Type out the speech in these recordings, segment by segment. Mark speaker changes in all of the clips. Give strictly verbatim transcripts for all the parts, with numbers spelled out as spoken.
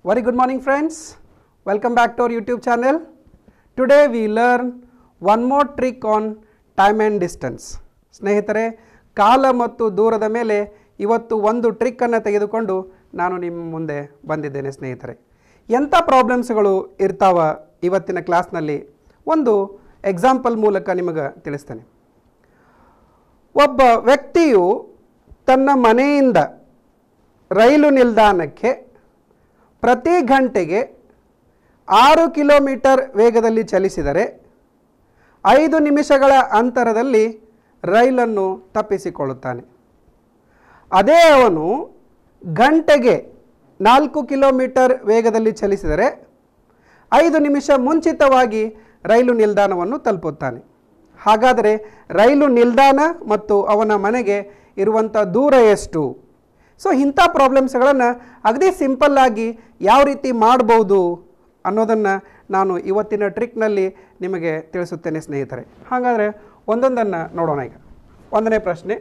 Speaker 1: Very good morning friends, welcome back to our YouTube channel. Today we learn one more trick on time and distance. ಸ್ನೇಹಿತರೆ, ಕಾಲ ಮತ್ತು ದೂರದ ಮೇಲೆ ಇವತ್ತು ಒಂದು ಟ್ರಿಕ್ ಅನ್ನು ತೆಗೆದುಕೊಂಡು ನಾನು ನಿಮ್ಮ ಮುಂದೆ ಬಂದಿದ್ದೇನೆ ಸ್ನೇಹಿತರೆ. ಎಂಥ ಪ್ರಾಬ್ಲಮ್ಸ್ಗಳು ಇರ್ತಾವ ಇವತ್ತಿನ ಕ್ಲಾಸ್ನಲ್ಲಿ ಒಂದು ಎಕ್ಸಾಂಪಲ್ ಮೂಲಕ ನಿಮಗೆ ತಿಳಿಸ್ತೇನೆ. ಒಬ್ಬ ವ್ಯಕ್ತಿಯು ತನ್ನ ಮನೆಯಿಂದ ರೈಲು ನಿಲ್ದಾಣಕ್ಕೆ ಪ್ರತಿ ಗಂಟೆಗೆ ಆರು ಕಿಲೋಮೀಟರ್ ವೇಗದಲ್ಲಿ ಚಲಿಸಿದರೆ ಐದು ನಿಮಿಷಗಳ ಅಂತರದಲ್ಲಿ ರೈಲನ್ನು ತಪ್ಪಿಸಿಕೊಳ್ಳುತ್ತಾನೆ. ಅದೇ ಅವನು ಗಂಟೆಗೆ ನಾಲ್ಕು ಕಿಲೋಮೀಟರ್ ವೇಗದಲ್ಲಿ ಚಲಿಸಿದರೆ ಐದು ನಿಮಿಷ ಮುಂಚಿತವಾಗಿ ರೈಲು ನಿಲ್ದಾಣವನ್ನು ತಲುಪುತ್ತಾನೆ. ಹಾಗಾದರೆ ರೈಲು ನಿಲ್ದಾಣ ಮತ್ತು ಅವನ ಮನೆಗೆ ಇರುವಂಥ ದೂರ ಎಷ್ಟು? ಸೊ ಇಂಥ ಪ್ರಾಬ್ಲಮ್ಸ್ಗಳನ್ನು ಅಗದಿ ಸಿಂಪಲ್ಲಾಗಿ ಯಾವ ರೀತಿ ಮಾಡ್ಬೋದು ಅನ್ನೋದನ್ನು ನಾನು ಇವತ್ತಿನ ಟ್ರಿಕ್ನಲ್ಲಿ ನಿಮಗೆ ತಿಳಿಸುತ್ತೇನೆ ಸ್ನೇಹಿತರೆ. ಹಾಗಾದರೆ ಒಂದೊಂದನ್ನು ನೋಡೋಣ. ಈಗ ಒಂದನೇ ಪ್ರಶ್ನೆ,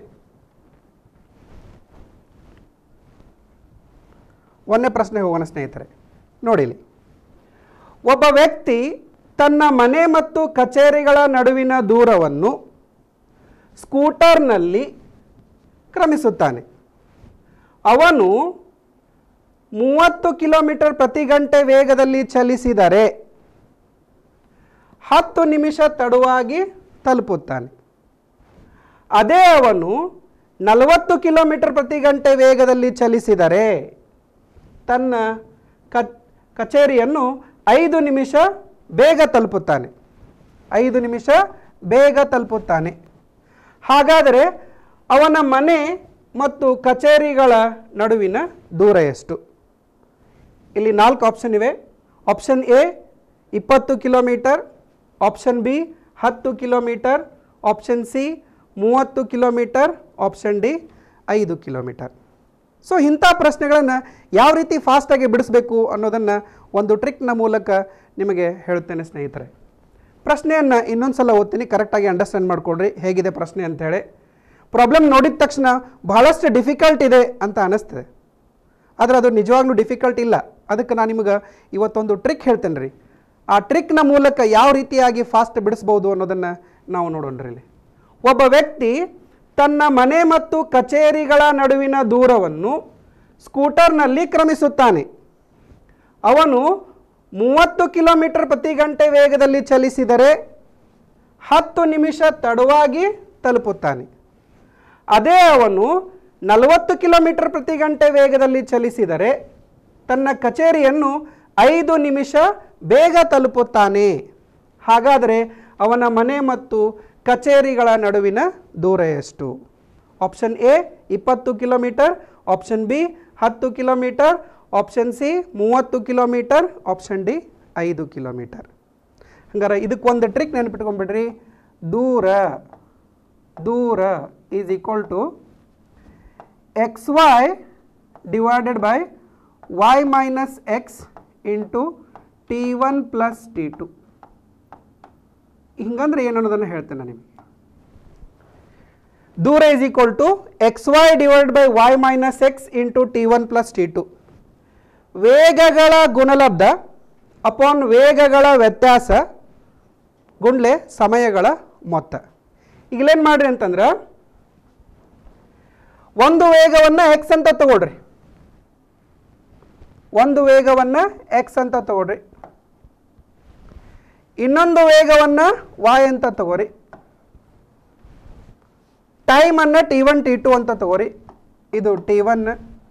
Speaker 1: ಒಂದನೇ ಪ್ರಶ್ನೆ ಹೋಗೋಣ ಸ್ನೇಹಿತರೆ. ನೋಡಿಲಿ, ಒಬ್ಬ ವ್ಯಕ್ತಿ ತನ್ನ ಮನೆ ಮತ್ತು ಕಚೇರಿಗಳ ನಡುವಿನ ದೂರವನ್ನು ಸ್ಕೂಟರ್ನಲ್ಲಿ ಕ್ರಮಿಸುತ್ತಾನೆ. ಅವನು ಮೂವತ್ತು ಕಿಲೋಮೀಟರ್ ಪ್ರತಿ ಗಂಟೆ ವೇಗದಲ್ಲಿ ಚಲಿಸಿದರೆ ಹತ್ತು ನಿಮಿಷ ತಡವಾಗಿ ತಲುಪುತ್ತಾನೆ. ಅದೇ ಅವನು ನಲವತ್ತು ಕಿಲೋಮೀಟರ್ ಪ್ರತಿ ಗಂಟೆ ವೇಗದಲ್ಲಿ ಚಲಿಸಿದರೆ ತನ್ನ ಕಚೇರಿಯನ್ನು ಐದು ನಿಮಿಷ ಬೇಗ ತಲುಪುತ್ತಾನೆ ಐದು ನಿಮಿಷ ಬೇಗ ತಲುಪುತ್ತಾನೆ ಹಾಗಾದರೆ ಅವನ ಮನೆ ಮತ್ತು ಕಚೇರಿಗಳ ನಡುವಿನ ದೂರ ಎಷ್ಟು? ಇಲ್ಲಿ ನಾಲ್ಕು ಆಪ್ಷನ್ ಇವೆ. ಆಪ್ಷನ್ ಎ ಇಪ್ಪತ್ತು ಕಿಲೋಮೀಟರ್, ಆಪ್ಷನ್ ಬಿ ಹತ್ತು ಕಿಲೋಮೀಟರ್, ಆಪ್ಷನ್ ಸಿ ಮೂವತ್ತು ಕಿಲೋಮೀಟರ್, ಆಪ್ಷನ್ ಡಿ ಐದು ಕಿಲೋಮೀಟರ್. ಸೊ ಇಂಥ ಪ್ರಶ್ನೆಗಳನ್ನು ಯಾವ ರೀತಿ ಫಾಸ್ಟಾಗಿ ಬಿಡಿಸಬೇಕು ಅನ್ನೋದನ್ನು ಒಂದು ಟ್ರಿಕ್ನ ಮೂಲಕ ನಿಮಗೆ ಹೇಳುತ್ತೇನೆ ಸ್ನೇಹಿತರೆ. ಪ್ರಶ್ನೆಯನ್ನು ಇನ್ನೊಂದು ಸಲ ಓದ್ತೀನಿ, ಕರೆಕ್ಟಾಗಿ ಅಂಡರ್ಸ್ಟ್ಯಾಂಡ್ ಮಾಡಿಕೊಡ್ರಿ ಹೇಗಿದೆ ಪ್ರಶ್ನೆ ಅಂಥೇಳಿ. ಪ್ರಾಬ್ಲಮ್ ನೋಡಿದ ತಕ್ಷಣ ಬಹಳಷ್ಟು ಡಿಫಿಕಲ್ಟ್ ಇದೆ ಅಂತ ಅನ್ನಿಸ್ತದೆ, ಆದರೆ ಅದು ನಿಜವಾಗ್ಲೂ ಡಿಫಿಕಲ್ಟ್ ಇಲ್ಲ. ಅದಕ್ಕೆ ನಾನು ನಿಮಗೆ ಇವತ್ತೊಂದು ಟ್ರಿಕ್ ಹೇಳ್ತೇನೆ ರೀ. ಆ ಟ್ರಿಕ್ನ ಮೂಲಕ ಯಾವ ರೀತಿಯಾಗಿ ಫಾಸ್ಟ್ ಬಿಡಿಸ್ಬೋದು ಅನ್ನೋದನ್ನು ನಾವು ನೋಡೋಣ್ರಿ. ಇಲ್ಲಿ ಒಬ್ಬ ವ್ಯಕ್ತಿ ತನ್ನ ಮನೆ ಮತ್ತು ಕಚೇರಿಗಳ ನಡುವಿನ ದೂರವನ್ನು ಸ್ಕೂಟರ್ನಲ್ಲಿ ಕ್ರಮಿಸುತ್ತಾನೆ. ಅವನು ಮೂವತ್ತು ಕಿಲೋಮೀಟರ್ ಪ್ರತಿ ಗಂಟೆ ವೇಗದಲ್ಲಿ ಚಲಿಸಿದರೆ ಹತ್ತು ನಿಮಿಷ ತಡವಾಗಿ ತಲುಪುತ್ತಾನೆ. ಅದೇ ಅವನು ನಲವತ್ತು ಕಿಲೋಮೀಟರ್ ಪ್ರತಿ ಗಂಟೆ ವೇಗದಲ್ಲಿ ಚಲಿಸಿದರೆ ತನ್ನ ಕಚೇರಿಯನ್ನು ಐದು ನಿಮಿಷ ಬೇಗ ತಲುಪುತ್ತಾನೆ. ಹಾಗಾದರೆ ಅವನ ಮನೆ ಮತ್ತು ಕಚೇರಿಗಳ ನಡುವಿನ ದೂರ ಎಷ್ಟು? ಆಪ್ಷನ್ ಎ ಇಪ್ಪತ್ತು ಕಿಲೋಮೀಟರ್, ಆಪ್ಷನ್ ಬಿ ಹತ್ತು ಕಿಲೋಮೀಟರ್, ಆಪ್ಷನ್ ಸಿ ಮೂವತ್ತು ಕಿಲೋಮೀಟರ್, ಆಪ್ಷನ್ ಡಿ ಐದು ಕಿಲೋಮೀಟರ್. ಹಂಗಾರೆ ಇದಕ್ಕೊಂದು ಟ್ರಿಕ್ ನೆನಪಿಟ್ಕೊಂಡ್ಬಿಡ್ರಿ. ದೂರ ದೂರ is equal to X Y divided by Y minus X into T one plus T two. ಹಿಂಗಂದ್ರೆ ಏನು ಅನ್ನೋದನ್ನು ಹೇಳ್ತೇನೆ ನಿಮಗೆ. ದೂರ is equal to X Y divide by Y minus X into T one plus T two. ವೇಗಗಳ ಗುಣಲಬ್ಧ upon ವೇಗಗಳ ವ್ಯತ್ಯಾಸ ಗುಂಡ್ಲೆ ಸಮಯಗಳ ಮೊತ್ತ. ಈಗಲೇನು ಮಾಡ್ರಿ ಅಂತಂದ್ರೆ, ಒಂದು ವೇಗವನ್ನು ಎಕ್ಸ್ ಅಂತ ತಗೊಳ್ರಿ, ಒಂದು ವೇಗವನ್ನು ಎಕ್ಸ್ ಅಂತ ತಗೊಳ್ರಿ, ಇನ್ನೊಂದು ವೇಗವನ್ನು ವಾಯ್ ಅಂತ ತಗೋರಿ, ಟೈಮನ್ನು ಟಿ ಒನ್ ಟಿ ಟು ಅಂತ ತಗೋರಿ. ಇದು ಟಿ ಒನ್,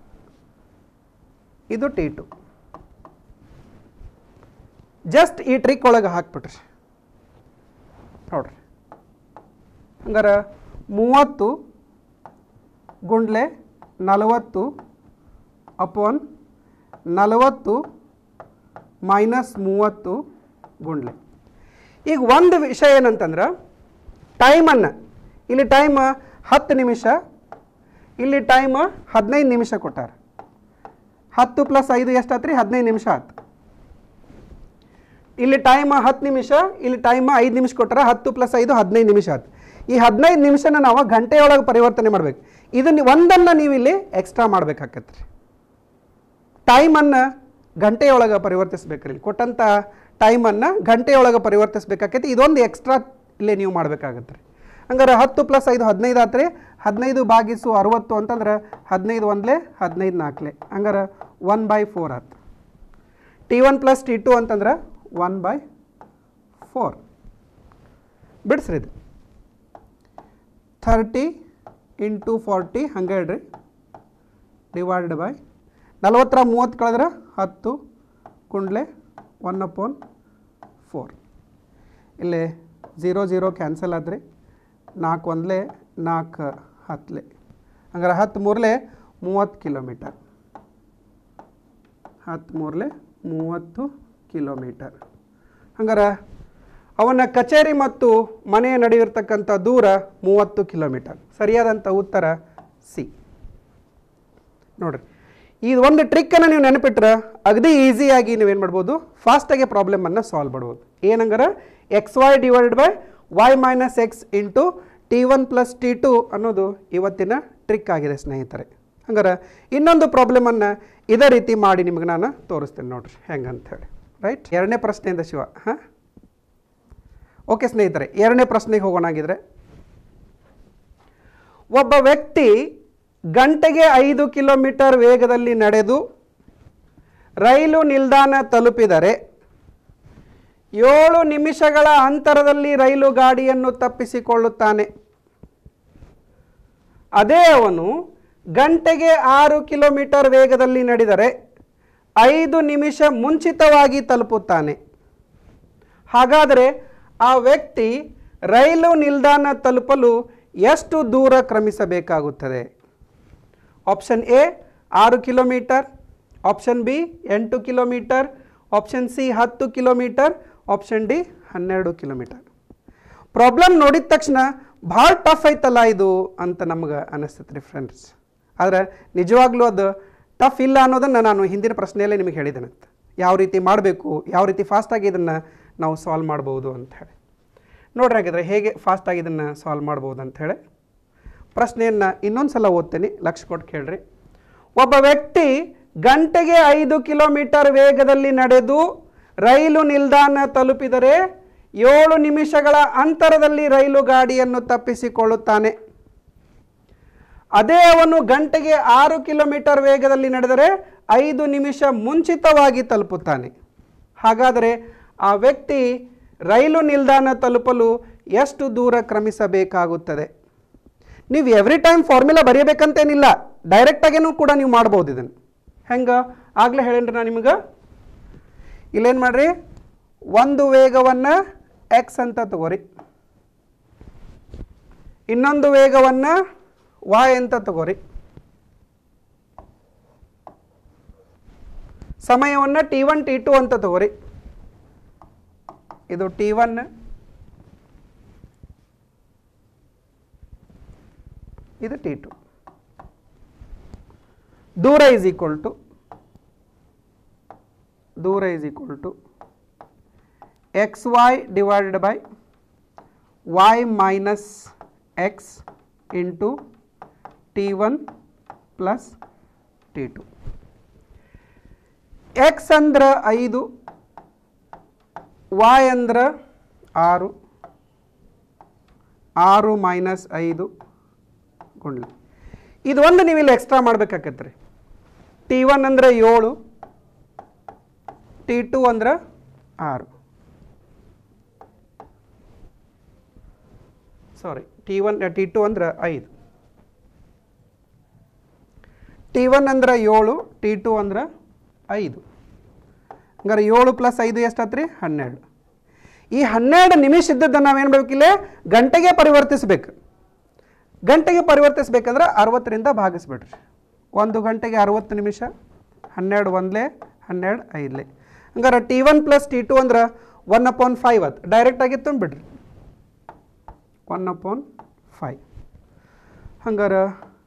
Speaker 1: ಇದು ಟಿ ಟು. ಜಸ್ಟ್ ಈ ಟ್ರಿಕ್ ಒಳಗೆ ಹಾಕ್ಬಿಟ್ರಿ ನೋಡ್ರಿ. ಹಂಗಾರೆ ಮೂವತ್ತು ಗುಂಡ್ಲೆ ನಲವತ್ತು ಅಪಾನ್ ನಲವತ್ತು ಮೈನಸ್ ಮೂವತ್ತು ಗುಂಡ್ಲೆ. ಈಗ ಒಂದು ವಿಷಯ ಏನಂತಂದ್ರೆ, ಟೈಮನ್ನು ಇಲ್ಲಿ ಟೈಮ್ ಹತ್ತು ನಿಮಿಷ, ಇಲ್ಲಿ ಟೈಮ್ ಹದಿನೈದು ನಿಮಿಷ ಕೊಟ್ಟಾರ. ಹತ್ತು ಪ್ಲಸ್ ಐದು ಎಷ್ಟಾಯ್ತು ರೀ? ಹದಿನೈದು ನಿಮಿಷ ಆಯ್ತು. ಇಲ್ಲಿ ಟೈಮ್ ಹತ್ತು ನಿಮಿಷ, ಇಲ್ಲಿ ಟೈಮ್ ಐದು ನಿಮಿಷ ಕೊಟ್ಟಾರ. ಹತ್ತು ಪ್ಲಸ್ ಐದು ಹದಿನೈದು ನಿಮಿಷ ಆಯ್ತು. ಈ ಹದಿನೈದು ನಿಮಿಷನ ನಾವು ಗಂಟೆಯೊಳಗೆ ಪರಿವರ್ತನೆ ಮಾಡಬೇಕು. ಇದನ್ನು ಒಂದನ್ನು ನೀವು ಇಲ್ಲಿ ಎಕ್ಸ್ಟ್ರಾ ಮಾಡಬೇಕಾಗತ್ತೆ ರೀ. ಟೈಮನ್ನು ಗಂಟೆಯೊಳಗೆ ಪರಿವರ್ತಿಸ್ಬೇಕ್ರಿ. ಕೊಟ್ಟಂಥ ಟೈಮನ್ನು ಗಂಟೆಯೊಳಗೆ ಪರಿವರ್ತಿಸ್ಬೇಕಾಕೈತಿ. ಇದೊಂದು ಎಕ್ಸ್ಟ್ರಾ ಇಲ್ಲೇ ನೀವು ಮಾಡಬೇಕಾಗತ್ತೆ ರೀ. ಹಂಗಾರೆ ಹತ್ತು ಪ್ಲಸ್ ಐದು ಹದಿನೈದು ಆತ್ರಿ. ಹದಿನೈದು ಭಾಗಿಸು ಅರುವತ್ತು ಅಂತಂದ್ರೆ ಹದಿನೈದು ಒಂದ್ಲೆ ಹದಿನೈದು ನಾಲ್ಕಲೆ, ಹಂಗಾರೆ ಒನ್ ಬೈ ಫೋರ್ ಆಯ್ತು. T one plus T two ಅಂತಂದ್ರೆ ಒನ್ ಬೈ ಫೋರ್. ಬಿಡಿಸ್ರಿ ಇದು ಥರ್ಟಿ ಇಂಟು ಫಾರ್ಟಿ ಹಂಡ್ರೆಡ್ ರೀ ಡಿವೈಡೆಡ್ ಬೈ ನಲ್ವತ್ತರ ಮೂವತ್ತು ಕಳೆದ್ರೆ ಹತ್ತು ಕುಂಡ್ಲೆ ಒನ್ ಅಪೋನ್ ಫೋರ್. ಇಲ್ಲಿ ಝೀರೋ ಝೀರೋ ಕ್ಯಾನ್ಸಲ್ ಆದ್ರಿ. ನಾಲ್ಕು ಒಂದ್ಲೆ ನಾಲ್ಕು ಹತ್ತಲೆ, ಹಂಗಾರೆ ಹತ್ತು ಮೂರಲೆ ಮೂವತ್ತು ಕಿಲೋಮೀಟರ್. ಹತ್ತು ಮೂರಲೆ ಮೂವತ್ತು ಕಿಲೋಮೀಟರ್. ಹಂಗಾರೆ ಅವನ ಕಚೇರಿ ಮತ್ತು ಮನೆಯ ನಡುವಿರ್ತಕ್ಕಂಥ ದೂರ ಮೂವತ್ತು ಕಿಲೋಮೀಟರ್. ಸರಿಯಾದಂಥ ಉತ್ತರ ಸಿ. ನೋಡಿರಿ, ಈ ಒಂದು ಟ್ರಿಕ್ಕನ್ನು ನೀವು ನೆನಪಿಟ್ರೆ ಅಗದಿ ಈಸಿಯಾಗಿ ನೀವೇನು ಮಾಡ್ಬೋದು, ಫಾಸ್ಟಾಗಿ ಪ್ರಾಬ್ಲಮನ್ನು ಸಾಲ್ವ್ ಮಾಡ್ಬೋದು. ಏನಂಗಾರೆ X Y divided by Y minus X into T one plus T two ಅನ್ನೋದು ಇವತ್ತಿನ ಟ್ರಿಕ್ ಆಗಿದೆ ಸ್ನೇಹಿತರೆ. ಹಂಗಾರೆ ಇನ್ನೊಂದು ಪ್ರಾಬ್ಲಮನ್ನು ಇದೇ ರೀತಿ ಮಾಡಿ ನಿಮಗೆ ನಾನು ತೋರಿಸ್ತೇನೆ ನೋಡಿರಿ ಹೆಂಗಂತ ಹೇಳಿ. ರೈಟ್, ಎರಡನೇ ಪ್ರಶ್ನೆಯಿಂದ ಶಿವ. ಹಾಂ, ಓಕೆ ಸ್ನೇಹಿತರೆ, ಎರಡನೇ ಪ್ರಶ್ನೆಗೆ ಹೋಗೋಣಾಗಿದ್ರೆ, ಒಬ್ಬ ವ್ಯಕ್ತಿ ಗಂಟೆಗೆ ಐದು ಕಿಲೋಮೀಟರ್ ವೇಗದಲ್ಲಿ ನಡೆದು ರೈಲು ನಿಲ್ದಾಣ ತಲುಪಿದರೆ ಏಳು ನಿಮಿಷಗಳ ಅಂತರದಲ್ಲಿ ರೈಲು ಗಾಡಿಯನ್ನು ತಪ್ಪಿಸಿಕೊಳ್ಳುತ್ತಾನೆ. ಅದೇ ಅವನು ಗಂಟೆಗೆ ಆರು ಕಿಲೋಮೀಟರ್ ವೇಗದಲ್ಲಿ ನಡೆದರೆ ಐದು ನಿಮಿಷ ಮುಂಚಿತವಾಗಿ ತಲುಪುತ್ತಾನೆ. ಹಾಗಾದರೆ ಆ ವ್ಯಕ್ತಿ ರೈಲು ನಿಲ್ದಾಣ ತಲುಪಲು ಎಷ್ಟು ದೂರ ಕ್ರಮಿಸಬೇಕಾಗುತ್ತದೆ? ಆಪ್ಷನ್ ಎ ಆರು ಕಿಲೋಮೀಟರ್, ಆಪ್ಷನ್ ಬಿ ಎಂಟು ಕಿಲೋಮೀಟರ್, ಆಪ್ಷನ್ ಸಿ ಹತ್ತು ಕಿಲೋಮೀಟರ್, ಆಪ್ಷನ್ ಡಿ ಹನ್ನೆರಡು ಕಿಲೋಮೀಟರ್. ಪ್ರಾಬ್ಲಮ್ ನೋಡಿದ ತಕ್ಷಣ ಭಾಳ ಟಫ್ ಐತಲ್ಲ ಇದು ಅಂತ ನಮ್ಗೆ ಅನ್ನಿಸ್ತೈತೆ ರೀ ಫ್ರೆಂಡ್ಸ್. ಆದರೆ ನಿಜವಾಗ್ಲೂ ಅದು ಟಫ್ ಇಲ್ಲ ಅನ್ನೋದನ್ನು ನಾನು ಹಿಂದಿನ ಪ್ರಶ್ನೆಯಲ್ಲೇ ನಿಮಗೆ ಹೇಳಿದ್ದೇನಂತ, ಯಾವ ರೀತಿ ಮಾಡಬೇಕು, ಯಾವ ರೀತಿ ಫಾಸ್ಟಾಗಿ ಇದನ್ನು ನಾವು ಸಾಲ್ವ್ ಮಾಡ್ಬೋದು ಅಂಥೇಳಿ. ನೋಡ್ರಿ ಹಾಗಿದ್ರೆ ಹೇಗೆ ಫಾಸ್ಟಾಗಿ ಇದನ್ನು ಸಾಲ್ವ್ ಮಾಡ್ಬೋದು ಅಂಥೇಳಿ ಪ್ರಶ್ನೆಯನ್ನು ಇನ್ನೊಂದು ಸಲ ಓದ್ತೀನಿ, ಲಕ್ಷ ಕೊಟ್ಟು ಕೇಳ್ರಿ. ಒಬ್ಬ ವ್ಯಕ್ತಿ ಗಂಟೆಗೆ ಐದು ಕಿಲೋಮೀಟರ್ ವೇಗದಲ್ಲಿ ನಡೆದು ರೈಲು ನಿಲ್ದಾಣ ತಲುಪಿದರೆ ಏಳು ನಿಮಿಷಗಳ ಅಂತರದಲ್ಲಿ ರೈಲು ಗಾಡಿಯನ್ನು ತಪ್ಪಿಸಿಕೊಳ್ಳುತ್ತಾನೆ. ಅದೇ ಅವನು ಗಂಟೆಗೆ ಆರು ಕಿಲೋಮೀಟರ್ ವೇಗದಲ್ಲಿ ನಡೆದರೆ ಐದು ನಿಮಿಷ ಮುಂಚಿತವಾಗಿ ತಲುಪುತ್ತಾನೆ. ಹಾಗಾದರೆ ಆ ವ್ಯಕ್ತಿ ರೈಲು ನಿಲ್ದಾಣ ತಲುಪಲು ಎಷ್ಟು ದೂರ ಕ್ರಮಿಸಬೇಕಾಗುತ್ತದೆ? ನೀವು ಎವ್ರಿ ಟೈಮ್ ಫಾರ್ಮುಲಾ ಬರೆಯಬೇಕಂತೇನಿಲ್ಲ, ಡೈರೆಕ್ಟಾಗೇನೂ ಕೂಡ ನೀವು ಮಾಡ್ಬೋದು ಇದನ್ನು. ಹೆಂಗೆ ಆಗಲೇ ಹೇಳೇನ್ರಿ ನಾನು ನಿಮಗೆ. ಇಲ್ಲೇನು ಮಾಡ್ರಿ, ಒಂದು ವೇಗವನ್ನು ಎಕ್ಸ್ ಅಂತ ತಗೋರಿ, ಇನ್ನೊಂದು ವೇಗವನ್ನು ವಾಯ್ ಅಂತ ತಗೋರಿ, ಸಮಯವನ್ನು ಟಿ ಒನ್ ಟಿ ಟು ಅಂತ ತಗೋರಿ. ಇದು ಟಿ ಒನ್, ಇದು ಟಿ ಟು. ದೂರ ಈಸ್ ಈಕ್ವಲ್ ಟು ದೂರ is equal to X Y divided by Y minus X into T one plus T two. X ಅಂದ್ರೆ ಐದು, ವೈ ಅಂದ್ರೆ ಆರು, ಆರು ಮೈನಸ್ ಐದು ಗುಂಡ್ಲಿ. ಇದು ಒಂದು ನೀವು ಇಲ್ಲಿ ಎಕ್ಸ್ಟ್ರಾ ಮಾಡ್ಬೇಕಾಗತ್ತೆ ರೀ. ಟಿ ಒನ್ ಅಂದರೆ ಏಳು, ಟಿ ಟು ಅಂದ್ರೆ ಆರು, sorry T one T two ಅಂದ್ರೆ ಐದು. ಟಿ ಒನ್ ಅಂದ್ರೆ ಏಳು, ಟಿ ಟು ಅಂದ್ರೆ ಐದು. ಹಂಗಾರೆ ಏಳು ಪ್ಲಸ್ ಐದು ಎಷ್ಟಾಯ್ತು ರೀ? ಹನ್ನೆರಡು. ಈ ಹನ್ನೆರಡು ನಿಮಿಷ ಇದ್ದದ್ದನ್ನು ನಾವೇನು ಮಾಡಬೇಕಿಲ್ಲ, ಗಂಟೆಗೆ ಪರಿವರ್ತಿಸ್ಬೇಕು. ಗಂಟೆಗೆ ಪರಿವರ್ತಿಸ್ಬೇಕಂದ್ರೆ ಅರವತ್ತರಿಂದ ಭಾಗಿಸ್ಬಿಡ್ರಿ. ಒಂದು ಗಂಟೆಗೆ ಅರವತ್ತು ನಿಮಿಷ, ಹನ್ನೆರಡು ಒಂದ್ಲೆ ಹನ್ನೆರಡು ಐದ್ಲೆ. ಹಂಗಾರೆ T one plus T two ಅಂದ್ರೆ ಒನ್ ಅಪಾನ್ ಫೈವ್ ಅದು ಡೈರೆಕ್ಟಾಗಿ ತುಂಬಿಡ್ರಿ, ಒನ್ ಅಪಾನ್ ಫೈವ್. ಹಂಗಾರೆ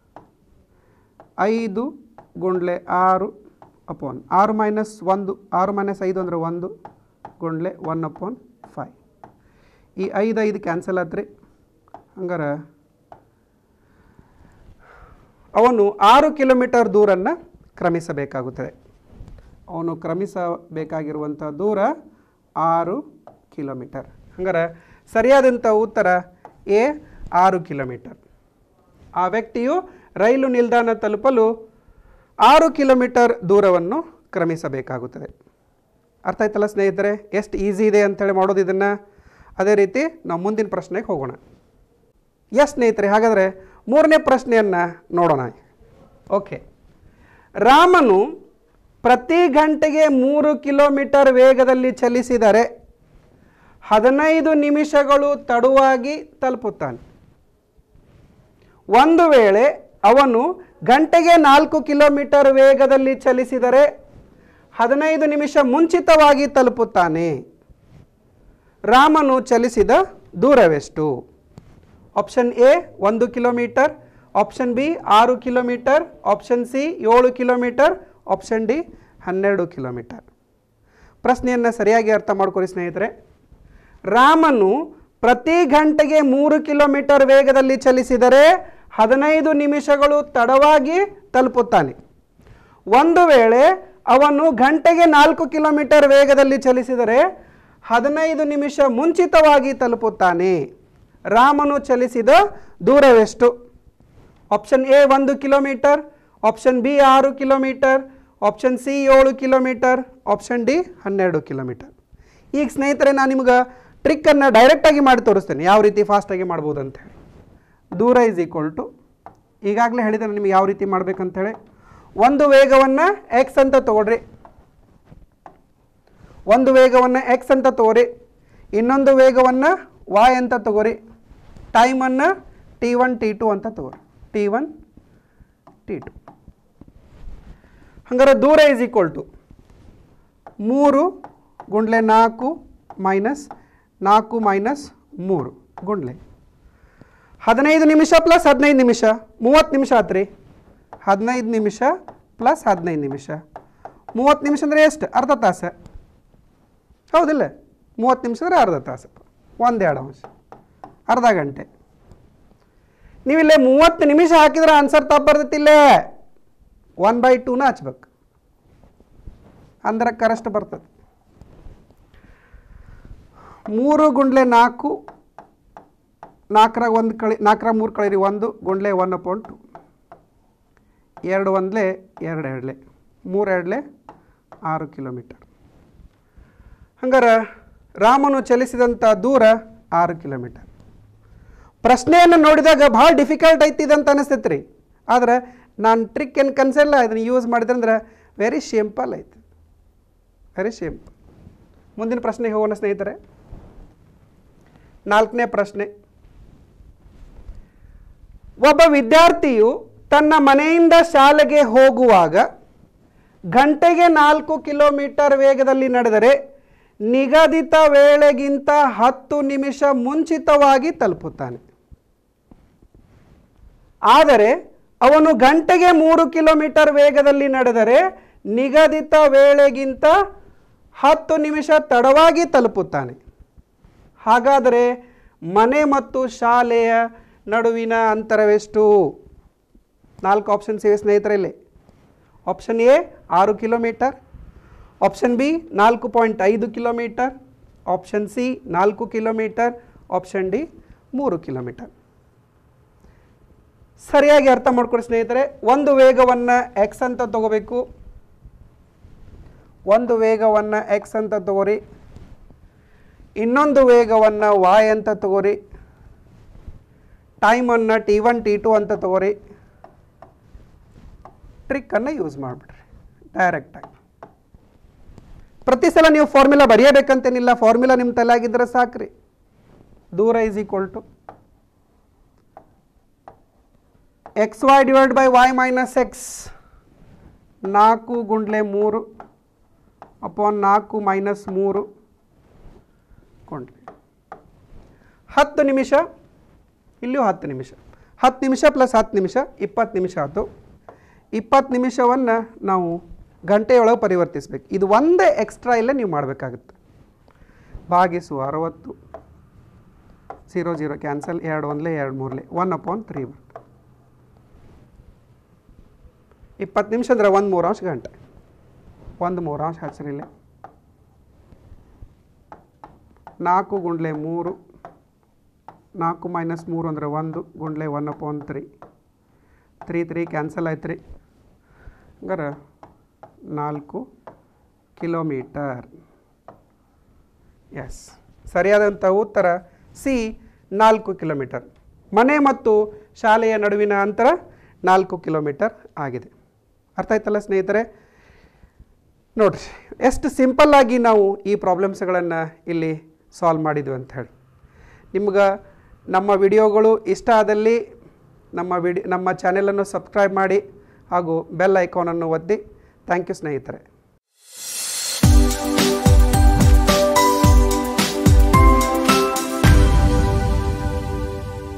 Speaker 1: ಐದು ಗುಂಡ್ಲೆ ಆರು ಅಪಾನ್ ಆರು ಮೈನಸ್ ಒಂದು, ಆರು ಮೈನಸ್ ಐದು ಅಂದರೆ ಒಂದು ಗುಂಡ್ಲೆ ಒನ್ ಅಪಾನ್ ಫೈವ್. ಈ ಐದು ಐದು ಕ್ಯಾನ್ಸಲ್ ಆತ್ರಿ. ಹಂಗಾರೆ ಅವನು ಆರು ಕಿಲೋಮೀಟರ್ ದೂರನ್ನು ಕ್ರಮಿಸಬೇಕಾಗುತ್ತದೆ. ಅವನು ಕ್ರಮಿಸಬೇಕಾಗಿರುವಂಥ ದೂರ ಆರು ಕಿಲೋಮೀಟರ್. ಹಂಗಾರೆ ಸರಿಯಾದಂಥ ಉತ್ತರ ಎ ಆರು ಕಿಲೋಮೀಟರ್. ಆ ವ್ಯಕ್ತಿಯು ರೈಲು ನಿಲ್ದಾಣ ತಲುಪಲು ಆರು ಕಿಲೋಮೀಟರ್ ದೂರವನ್ನು ಕ್ರಮಿಸಬೇಕಾಗುತ್ತದೆ. ಅರ್ಥ ಆಯ್ತಲ್ಲ ಸ್ನೇಹಿತರೆ, ಎಷ್ಟು ಈಸಿ ಇದೆ ಅಂಥೇಳಿ ಮಾಡೋದು ಇದನ್ನು. ಅದೇ ರೀತಿ ನಾವು ಮುಂದಿನ ಪ್ರಶ್ನೆಗೆ ಹೋಗೋಣ. ಎಸ್ ಸ್ನೇಹಿತರೆ, ಹಾಗಾದರೆ ಮೂರನೇ ಪ್ರಶ್ನೆಯನ್ನು ನೋಡೋಣ. ಓಕೆ, ರಾಮನು ಪ್ರತಿ ಗಂಟೆಗೆ ಮೂರು ಕಿಲೋಮೀಟರ್ ವೇಗದಲ್ಲಿ ಚಲಿಸಿದರೆ ಹದಿನೈದು ನಿಮಿಷಗಳು ತಡವಾಗಿ ತಲುಪುತ್ತಾನೆ. ಒಂದು ವೇಳೆ ಅವನು ಗಂಟೆಗೆ ನಾಲ್ಕು ಕಿಲೋಮೀಟರ್ ವೇಗದಲ್ಲಿ ಚಲಿಸಿದರೆ ಹದಿನೈದು ನಿಮಿಷ ಮುಂಚಿತವಾಗಿ ತಲುಪುತ್ತಾನೆ. ರಾಮನು ಚಲಿಸಿದ ದೂರವೆಷ್ಟು? ಆಪ್ಷನ್ ಎ ಒಂದು ಕಿಲೋಮೀಟರ್, ಆಪ್ಷನ್ ಬಿ ಆರು ಕಿಲೋಮೀಟರ್, ಆಪ್ಷನ್ ಸಿ ಏಳು ಕಿಲೋಮೀಟರ್, ಆಪ್ಷನ್ ಡಿ ಹನ್ನೆರಡು ಕಿಲೋಮೀಟರ್. ಪ್ರಶ್ನೆಯನ್ನು ಸರಿಯಾಗಿ ಅರ್ಥ ಮಾಡ್ಕೊಳ್ಳಿ ಸ್ನೇಹಿತರೆ. ರಾಮನು ಪ್ರತಿ ಗಂಟೆಗೆ ಮೂರು ಕಿಲೋಮೀಟರ್ ವೇಗದಲ್ಲಿ ಚಲಿಸಿದರೆ ಹದಿನೈದು ನಿಮಿಷಗಳು ತಡವಾಗಿ ತಲುಪುತ್ತಾನೆ. ಒಂದು ವೇಳೆ ಅವನು ಗಂಟೆಗೆ ನಾಲ್ಕು ಕಿಲೋಮೀಟರ್ ವೇಗದಲ್ಲಿ ಚಲಿಸಿದರೆ ಹದಿನೈದು ನಿಮಿಷ ಮುಂಚಿತವಾಗಿ ತಲುಪುತ್ತಾನೆ. ರಾಮನು ಚಲಿಸಿದ ದೂರವೆಷ್ಟು? ಆಪ್ಷನ್ ಎ ಒಂದು ಕಿಲೋಮೀಟರ್, ಆಪ್ಷನ್ ಬಿ ಆರು ಕಿಲೋಮೀಟರ್, ಆಪ್ಷನ್ ಸಿ ಏಳು ಕಿಲೋಮೀಟರ್, ಆಪ್ಷನ್ ಡಿ ಹನ್ನೆರಡು ಕಿಲೋಮೀಟರ್. ಈಗ ಸ್ನೇಹಿತರೆ, ನಾನು ನಿಮ್ಗೆ ಟ್ರಿಕ್ಕನ್ನು ಡೈರೆಕ್ಟಾಗಿ ಮಾಡಿ ತೋರಿಸ್ತೇನೆ, ಯಾವ ರೀತಿ ಫಾಸ್ಟಾಗಿ ಮಾಡ್ಬೋದು ಅಂಥೇಳಿ. ದೂರ ಈಸ್ ಈಕ್ವಲ್ ಟು, ಈಗಾಗಲೇ ಹೇಳಿದೆ ನಿಮಗೆ ಯಾವ ರೀತಿ ಮಾಡ್ಬೇಕಂತೇಳಿ. ಒಂದು ವೇಗವನ್ನು ಎಕ್ಸ್ ಅಂತ ತಗೊಳ್ರಿ, ಒಂದು ವೇಗವನ್ನು ಎಕ್ಸ್ ಅಂತ ತಗೋರಿ, ಇನ್ನೊಂದು ವೇಗವನ್ನು ವಾಯ್ ಅಂತ ತಗೋರಿ, ಟೈಮನ್ನು ಟಿ ಒನ್ ಟಿ ಟು ಅಂತ ತಗೋರಿ, ಟಿ ಒನ್ ಟಿ ಟು. ಹಂಗಾರೆ ದೂರ ಈಸ್ ಈಕ್ವಲ್ ಟು ಮೂರು ಗುಂಡ್ಲೆ ನಾಲ್ಕು ಮೈನಸ್ ನಾಲ್ಕು ಮೈನಸ್ ಮೂರು ಗುಂಡ್ಲೆ ಹದಿನೈದು ನಿಮಿಷ ಪ್ಲಸ್ ಹದಿನೈದು ನಿಮಿಷ ಮೂವತ್ತು ನಿಮಿಷ ಆತ್ರಿ. ಹದಿನೈದು ನಿಮಿಷ ಪ್ಲಸ್ ಹದಿನೈದು ನಿಮಿಷ ಮೂವತ್ತು ನಿಮಿಷ ಅಂದರೆ ಎಷ್ಟು? ಅರ್ಧ ತಾಸು. ಹೌದಿಲ್ಲ? ಮೂವತ್ತು ನಿಮಿಷ ಅಂದರೆ ಅರ್ಧ ತಾಸು, ಒಂದೆರಡು ಅಂಶ, ಅರ್ಧ ಗಂಟೆ. ನೀವಿಲ್ಲೇ ಮೂವತ್ತು ನಿಮಿಷ ಹಾಕಿದ್ರೆ ಆನ್ಸರ್ ತಪ್ಪು ಬರ್ತೈತಿಲ್ಲೇ. ಒನ್ ಬೈ ಟೂನ ಹಚ್ಬೇಕು, ಅಂದ್ರೆ ಕರೆಕ್ಟ್ ಬರ್ತದೆ. ಮೂರು ಗುಂಡ್ಲೆ ನಾಲ್ಕು, ನಾಲ್ಕರಾಗ ಒಂದು ಕಳಿ ನಾಲ್ಕರಾಗ ಮೂರು ಕಳೀರಿ ಒಂದು ಗುಂಡ್ಲೆ ಒನ್ ಅಪಾಯಿಂಟ್ ಟು, ಎರಡು ಒಂದ್ಲೆ ಎರಡು ಎರಡ್ಲೆ ಮೂರು ಎರಡ್ಲೆ ಆರು ಕಿಲೋಮೀಟರ್. ಹಂಗಾರೆ ರಾಮನು ಚಲಿಸಿದಂಥ ದೂರ ಆರು ಕಿಲೋಮೀಟರ್. ಪ್ರಶ್ನೆಯನ್ನು ನೋಡಿದಾಗ ಭಾಳ ಡಿಫಿಕಲ್ಟ್ ಐತಿದೆ ಅಂತ ಅನಿಸ್ತೈತೆ ರೀ. ಆದರೆ ನಾನು ಟ್ರಿಕ್ ಏನು ಕನ್ಸಲ್ಲ, ಇದನ್ನು ಯೂಸ್ ಮಾಡಿದ್ರೆ ಅಂದ್ರೆ ವೆರಿ ಸಿಂಪಲ್ ಐತೆ, ವೆರಿ ಸಿಂಪಲ್. ಮುಂದಿನ ಪ್ರಶ್ನೆಗೆ ಹೋಗೋಣ ಸ್ನೇಹಿತರೆ. ನಾಲ್ಕನೇ ಪ್ರಶ್ನೆ. ಒಬ್ಬ ವಿದ್ಯಾರ್ಥಿಯು ತನ್ನ ಮನೆಯಿಂದ ಶಾಲೆಗೆ ಹೋಗುವಾಗ ಗಂಟೆಗೆ ನಾಲ್ಕು ಕಿಲೋಮೀಟರ್ ವೇಗದಲ್ಲಿ ನಡೆದರೆ ನಿಗದಿತ ವೇಳೆಗಿಂತ ಹತ್ತು ನಿಮಿಷ ಮುಂಚಿತವಾಗಿ ತಲುಪುತ್ತಾನೆ. ಆದರೆ ಅವನು ಗಂಟೆಗೆ ಮೂರು ಕಿಲೋಮೀಟರ್ ವೇಗದಲ್ಲಿ ನಡೆದರೆ ನಿಗದಿತ ವೇಳೆಗಿಂತ ಹತ್ತು ನಿಮಿಷ ತಡವಾಗಿ ತಲುಪುತ್ತಾನೆ. ಹಾಗಾದರೆ ಮನೆ ಮತ್ತು ಶಾಲೆಯ ನಡುವಿನ ಅಂತರವೆಷ್ಟು? ನಾಲ್ಕು ಆಪ್ಷನ್ಸ್ ಇವೆ ಸ್ನೇಹಿತರೆ ಇಲ್ಲಿ. ಆಪ್ಷನ್ ಎ ಆರು ಕಿಲೋಮೀಟರ್, ಆಪ್ಷನ್ ಬಿ ನಾಲ್ಕು ಪಾಯಿಂಟ್ ಐದು ಕಿಲೋಮೀಟರ್, ಆಪ್ಷನ್ ಸಿ ನಾಲ್ಕು ಕಿಲೋಮೀಟರ್, ಆಪ್ಷನ್ ಡಿ ಮೂರು ಕಿಲೋಮೀಟರ್. ಸರಿಯಾಗಿ ಅರ್ಥ ಮಾಡ್ಕೊಳ್ಳಿ ಸ್ನೇಹಿತರೆ. ಒಂದು ವೇಗವನ್ನು ಎಕ್ಸ್ ಅಂತ ತಗೋಬೇಕು, ಒಂದು ವೇಗವನ್ನು ಎಕ್ಸ್ ಅಂತ ತಗೋರಿ, ಇನ್ನೊಂದು ವೇಗವನ್ನು ವಾಯ್ ಅಂತ ತಗೋರಿ, ಟೈಮನ್ನು ಟಿ ಒನ್ ಟಿ ಟು ಅಂತ ತಗೋರಿ. ಟ್ರಿಕ್ಕನ್ನು ಯೂಸ್ ಮಾಡಿಬಿಡ್ರಿ ಡೈರೆಕ್ಟಾಗಿ. ಪ್ರತಿ ಸಲ ನೀವು ಫಾರ್ಮುಲಾ ಬರೆಯಬೇಕಂತೇನಿಲ್ಲ, ಫಾರ್ಮುಲಾ ನಿಮ್ಮ ತಲೆಯಾಗಿದ್ದರೆ ಸಾಕ್ರಿ. ದೂರ is equal to X Y divide by Y minus X, ನಾಲ್ಕು ಗುಂಡ್ಲೆ ಮೂರು ಅಪಾನ್ ನಾಲ್ಕು ಮೈನಸ್ ಮೂರು ಕೊಂಡ್ಲೆ ಹತ್ತು ನಿಮಿಷ, ಇಲ್ಲಿಯೂ ಹತ್ತು ನಿಮಿಷ. ಹತ್ತು ನಿಮಿಷ ಪ್ಲಸ್ ಹತ್ತು ನಿಮಿಷ ಇಪ್ಪತ್ತು ನಿಮಿಷ ಆಯಿತು. ಇಪ್ಪತ್ತು ನಿಮಿಷವನ್ನು ನಾವು ಗಂಟೆಯೊಳಗೆ ಪರಿವರ್ತಿಸ್ಬೇಕು. ಇದು ಒಂದೇ ಎಕ್ಸ್ಟ್ರಾ ಇಲ್ಲೇ ನೀವು ಮಾಡಬೇಕಾಗುತ್ತೆ. ಭಾಗಿಸು ಅರವತ್ತು, ಝೀರೋ ಜೀರೋ ಕ್ಯಾನ್ಸಲ್, ಎರಡು ಒಂದ್ಲೆ ಎರಡು ಮೂರಲೆ ಒನ್ ಅಪಾನ್ ತ್ರೀ ಬರುತ್ತೆ. ಇಪ್ಪತ್ತು ನಿಮಿಷ ಅಂದರೆ ಒಂದು ಮೂರು ಅಂಶ ಗಂಟೆ. ಒಂದು ಮೂರಾಂಶ ಹಚ್ಚಿರಿಲ್ಲ ನಾಲ್ಕು ಗುಂಡ್ಲೆ ಮೂರು ನಾಲ್ಕು ಮೈನಸ್ ಮೂರು ಅಂದರೆ ಒಂದು ಗುಂಡ್ಲೆ one upon three three three cancel ಆಯ್ತು ರೀ ಹಂಗಾರೆ ನಾಲ್ಕು ಕಿಲೋಮೀಟರ್. ಎಸ್, ಸರಿಯಾದಂಥ ಉತ್ತರ ಸಿ ನಾಲ್ಕು ಕಿಲೋಮೀಟರ್. ಮನೆ ಮತ್ತು ಶಾಲೆಯ ನಡುವಿನ ಅಂತರ ನಾಲ್ಕು ಕಿಲೋಮೀಟರ್ ಆಗಿದೆ. ಅರ್ಥ ಆಯ್ತಲ್ಲ ಸ್ನೇಹಿತರೆ? ನೋಡಿರಿ ಎಷ್ಟು ಸಿಂಪಲ್ಲಾಗಿ ನಾವು ಈ ಪ್ರಾಬ್ಲಮ್ಸ್ಗಳನ್ನು ಇಲ್ಲಿ ಸಾಲ್ವ್ ಮಾಡಿದ್ವಿ ಅಂತ ಹೇಳಿ. ನಿಮ್ಗೆ ನಮ್ಮ ವಿಡಿಯೋಗಳು ಇಷ್ಟ ಆದಲ್ಲಿ ನಮ್ಮ ವಿಡಿ ನಮ್ಮ ಚಾನೆಲನ್ನು ಸಬ್ಸ್ಕ್ರೈಬ್ ಮಾಡಿ ಹಾಗೂ ಬೆಲ್ ಐಕಾನನ್ನು ಒತ್ತಿ. ಥ್ಯಾಂಕ್ ಯು ಸ್ನೇಹಿತರೆ.